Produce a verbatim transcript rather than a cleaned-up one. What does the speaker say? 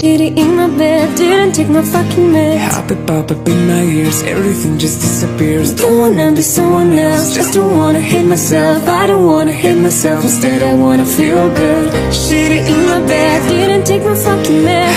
Did it in my bed, didn't take my fucking meds. Pop it, pop up in my ears, everything just disappears. Don't wanna be someone else, just don't wanna hate myself. I don't wanna hate myself, instead I wanna feel good. Shit it in my bed, didn't take my fucking meds.